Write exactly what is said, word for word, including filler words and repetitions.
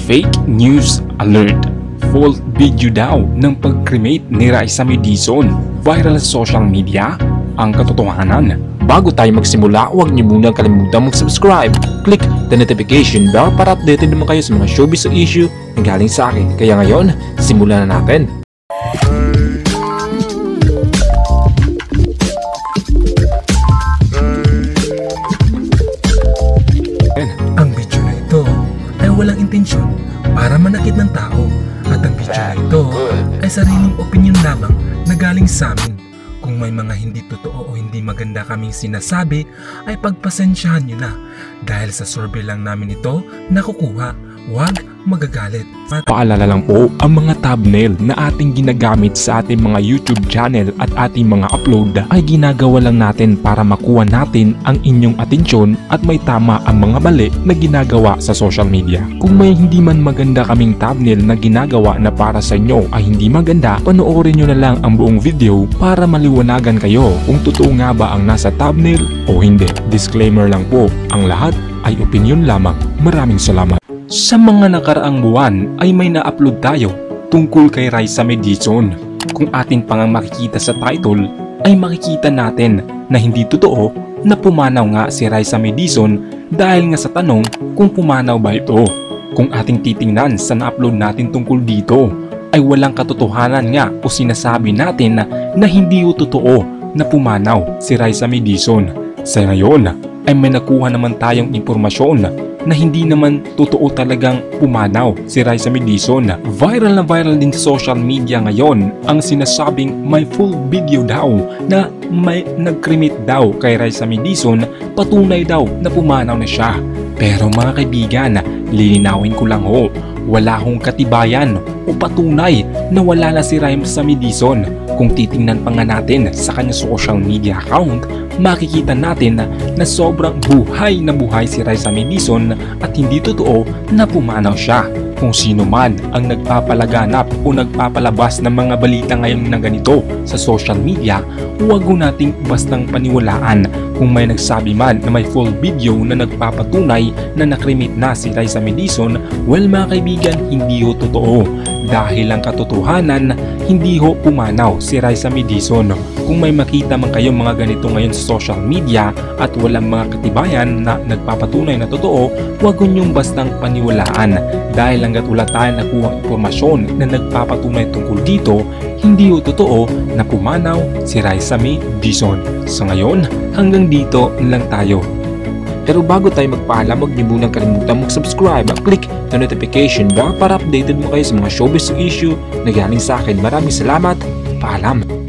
Fake news alert. Full video daw ng pag-cremate ni Ryzza Dizon. Viral sa social media ang katotohanan. Bago tayo magsimula, huwag niyo muna kalimutan mag-subscribe. Click the notification bell para updated naman kayo sa mga showbiz issue na galing sa akin. Kaya ngayon, simulan na natin. Ang video na ito ay walang intensyon para manakit ng tao at ang video na ito ay sariling opinion lamang na galing sa amin. Kung may mga hindi totoo o hindi maganda kaming sinasabi ay pagpasensyahan nyo na dahil sa survey lang namin ito nakukuha. Huwag magagalit. Paalala lang po, ang mga thumbnail na ating ginagamit sa ating mga YouTube channel at ating mga upload ay ginagawa lang natin para makuha natin ang inyong atensyon at may tama ang mga mali na ginagawa sa social media. Kung may hindi man maganda kaming thumbnail na ginagawa na para sa inyo ay hindi maganda, panoorin nyo na lang ang buong video para maliwanagan kayo kung totoo nga ba ang nasa thumbnail o hindi. Disclaimer lang po, ang lahat ay opinion lamang. Maraming salamat. Sa mga nakaraang buwan ay may na-upload tayo tungkol kay Ryzza Dizon. Kung atin pang makikita sa title ay makikita natin na hindi totoo na pumanaw nga si Ryzza Dizon dahil nga sa tanong kung pumanaw ba ito. Kung ating titingnan sa na-upload natin tungkol dito ay walang katotohanan nga o sinasabi natin na, na hindi ito totoo na pumanaw si Ryzza Dizon. Sa ngayon ay may nakuha naman tayong impormasyon na hindi naman totoo talagang pumanaw si Ryzza Dizon. Viral na viral din sa social media ngayon ang sinasabing may full video daw na may nag-cremate daw kay Ryzza Dizon, patunay daw na pumanaw na siya. Pero mga kaibigan, lilinawin ko lang ho, wala hong katibayan o patunay na wala na si Ryzza Dizon. Kung titingnan pa nga natin sa kanyang social media account, makikita natin na, na sobrang buhay na buhay si Ryzza Dizon at hindi totoo na pumanaw siya. Kung sino man ang nagpapalaganap o nagpapalabas ng mga balita ngayon na ganito sa social media, huwag ko nating bastang paniwalaan. Kung may nagsabi man na may full video na nagpapatunay na nakremate na si Ryzza Dizon, well mga kaibigan, hindi ho totoo. Dahil ang katotohanan, hindi ho pumanaw si Ryzza Dizon. Kung may makita man kayong mga ganito ngayon sa social media at walang mga katibayan na nagpapatunay na totoo, huwag niyong bastang paniwalaan. Dahil hanggat wala tayong nakuhang impormasyon na nagpapatunay tungkol dito, hindi ho totoo na pumanaw si Ryzza Dizon. Sa ngayon, hanggang dito lang tayo. Pero bago tayo magpaalam, huwag niyo munang kalimutan mag-subscribe at click the notification bell para updated mo kayo sa mga showbiz issue na galing sa akin. Maraming salamat. Paalam.